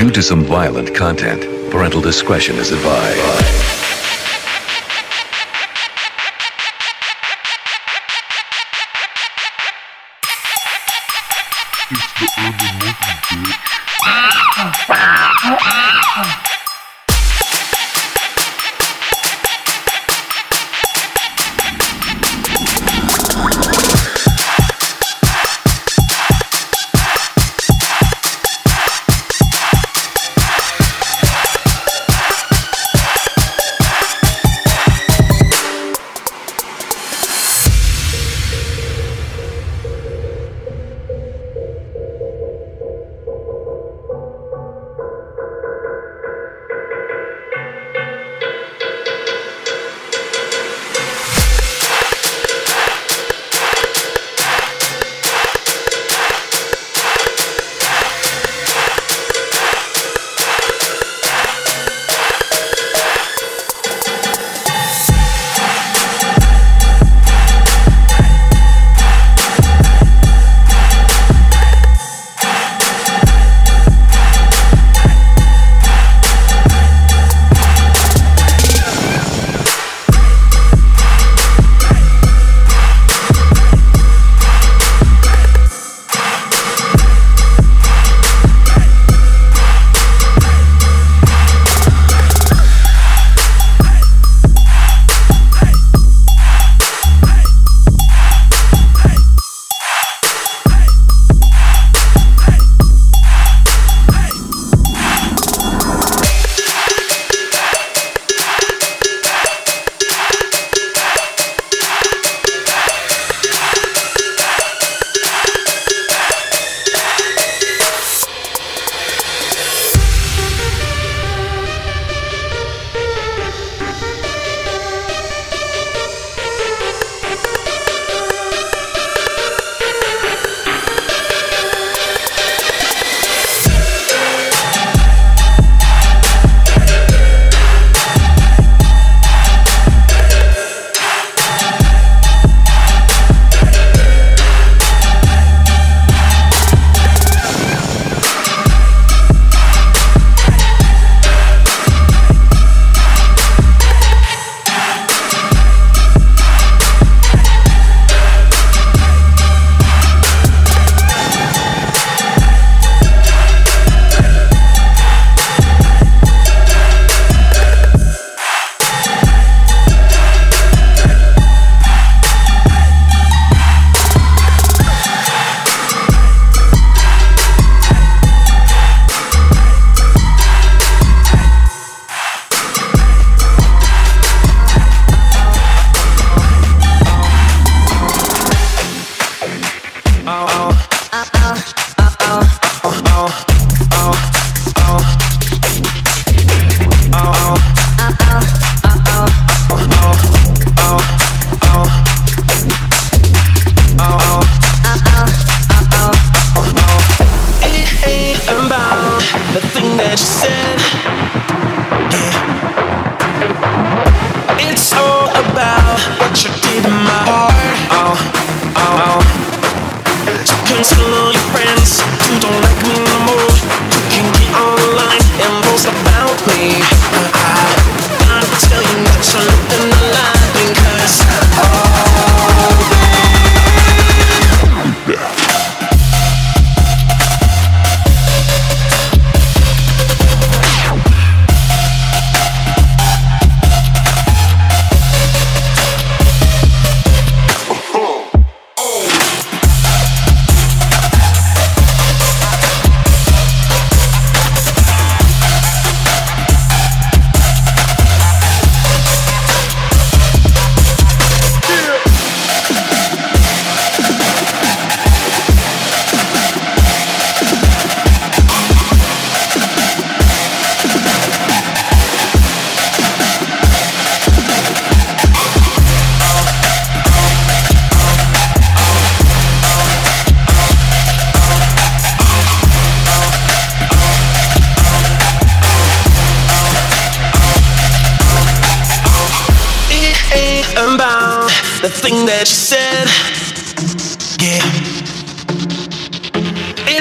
Due to some violent content, parental discretion is advised.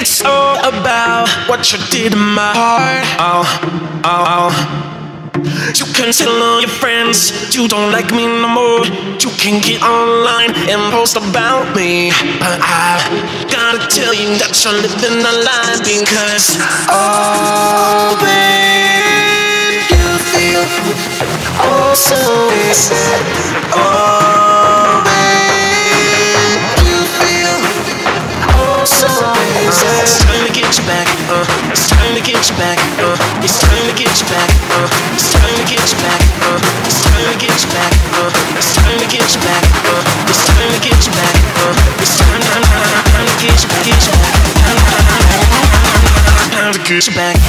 It's all about what you did in my heart. You can tell all your friends you don't like me no more. You can get online and post about me, but I gotta tell you that you're living a lie. Because oh babe, you feel oh so sad. Oh babe, you feel oh so sad. It's time to get you back, it's time to get you back, it's time to get you back, it's time to get you back, it's time to get you back, it's time to get you back, it's time to get you back, it's time to get you back, time to get you back.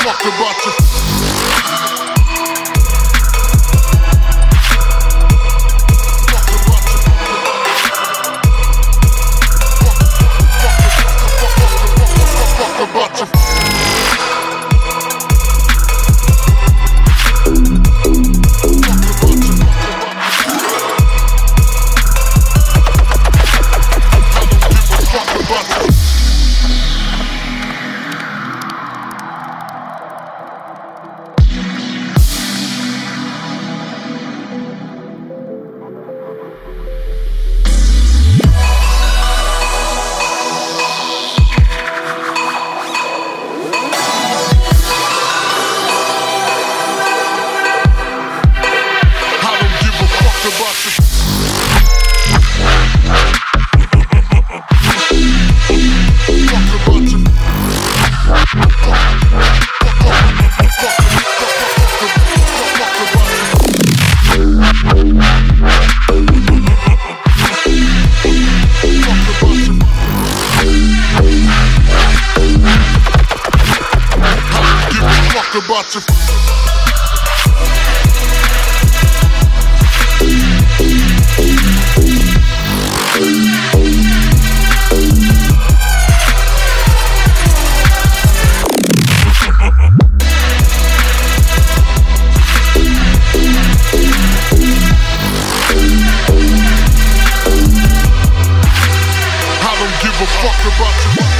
fuck about you. About you. I don't give a fuck about you.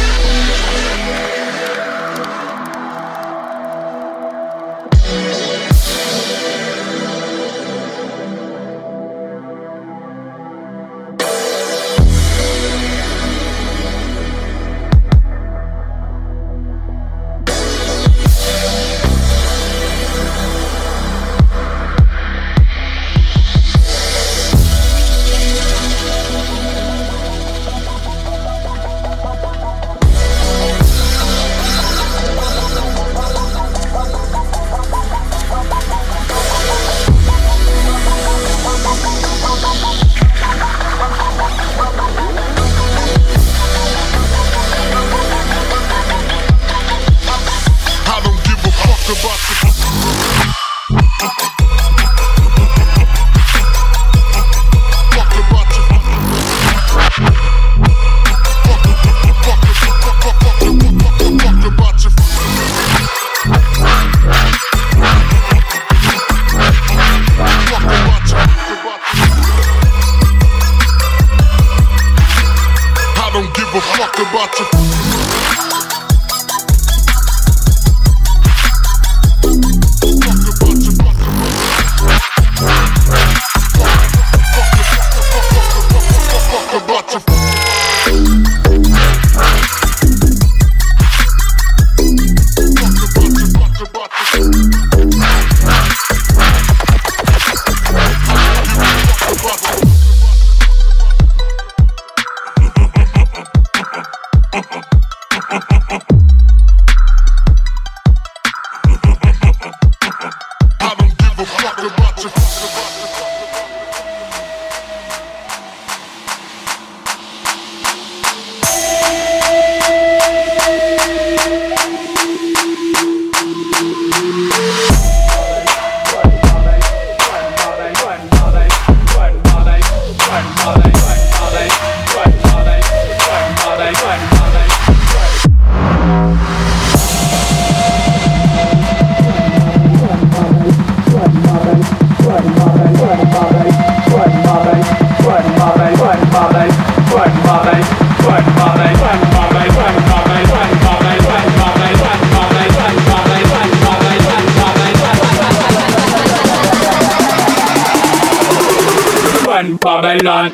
Babylon.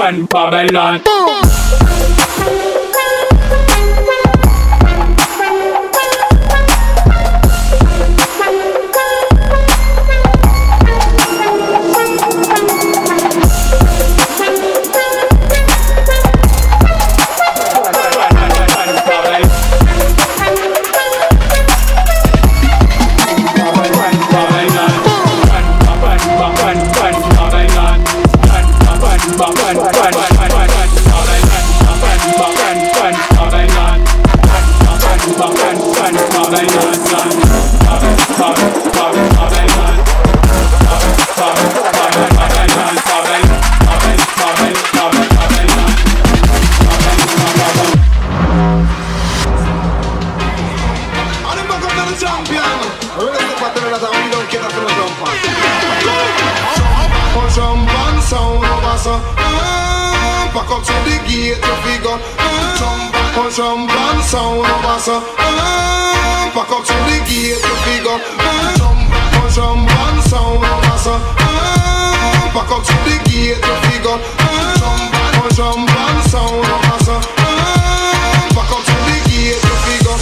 Run Babylon. Jump and sound of us, back up to the gate to figure. Jump and sound of us, back up to the gate to figure. Jump and sound of us, back up to the gate to figure.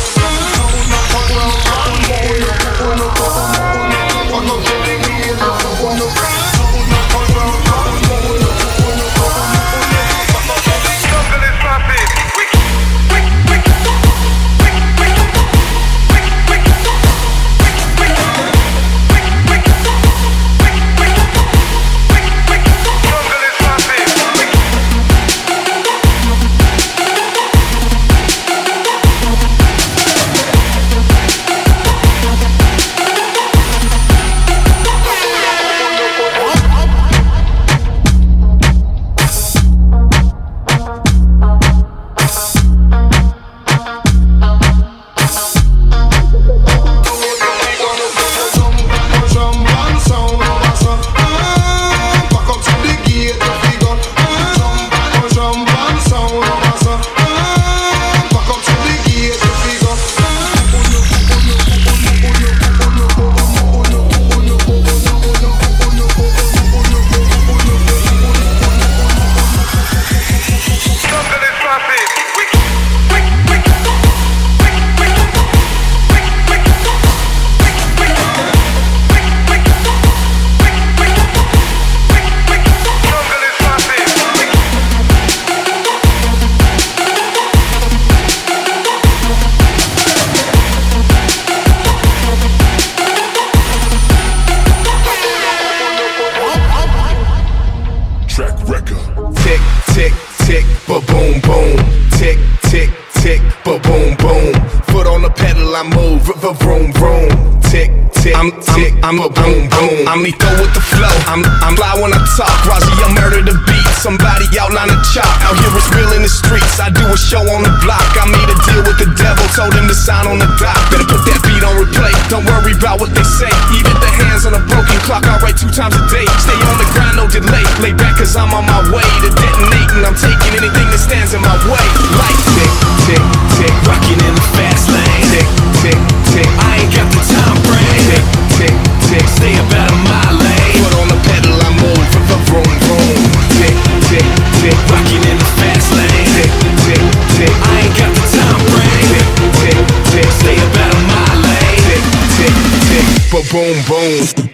I'm lethal with the flow. I'm fly when I talk. Razihel murder the beat. Somebody outline the chalk. Out here it's real in the streets. I do a show on the block. I made a deal with the devil. Told him to sign on the dock. Better put that beat on replay. Don't worry about what they say. Even the hands on a broken clock. I write 2 times a day. Stay on the grind, no delay. Lay back cause I'm on my way to detonating. I'm taking anything that stands in my way. Like tick, tick, tick. Rocking in the fast lane. Tick, tick, tick. I ain't got the time frame. Tick, tick, tick. Stay about a mile lane. Put on the pedal, I move. Vroom, vroom. Tick, tick, tick. Rocking in the fast lane. Tick, tick, tick. I ain't got the time frame. Tick, tick, tick. Stay about a mile lane. Tick, tick, tick. Ba-boom, boom.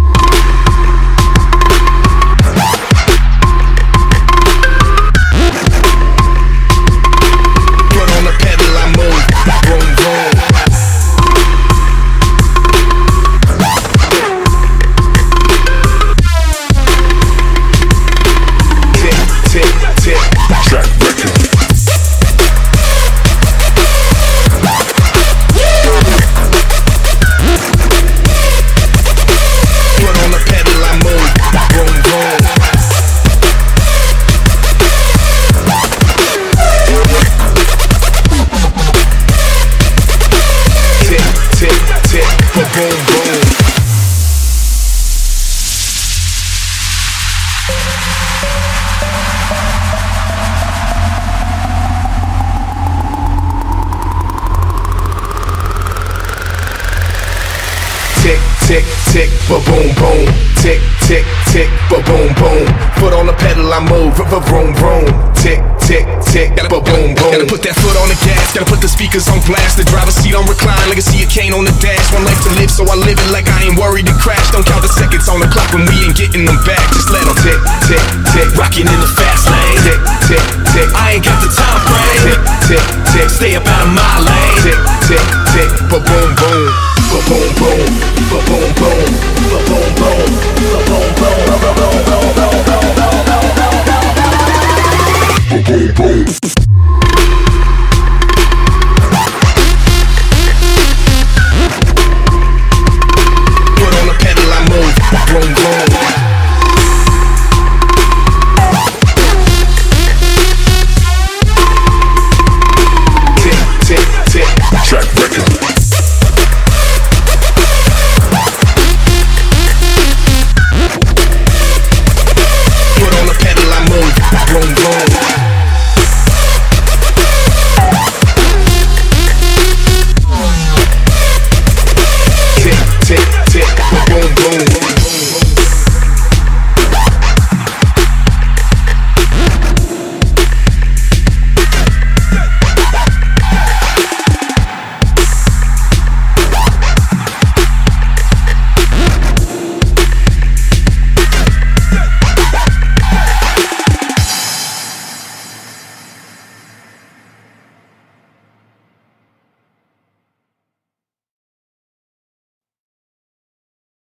tick, tick, ba-boom, boom. Tick, tick, tick, ba-boom, boom. Foot on the pedal, I move. Vroom, vroom. Tick, tick, tick. Gotta boom, boom. Gotta put that foot on the gas. Gotta put the speakers on blast. The driver's seat on recline. Legacy a cane on the dash. One life to live, so I live it like I ain't worried to crash. Don't count the seconds on the clock when we ain't getting them back. Just let them tick, tick, tick. Rockin' in the fast lane. Tick, tick, tick. I ain't got the time frame. Tick, tick, tick. Stay up out of my lane. Tick, tick, tick. Ba-boom, boom. Ba-boom, boom. Ba-boom, boom. Ba-boom, boom. Ba-boom, boom.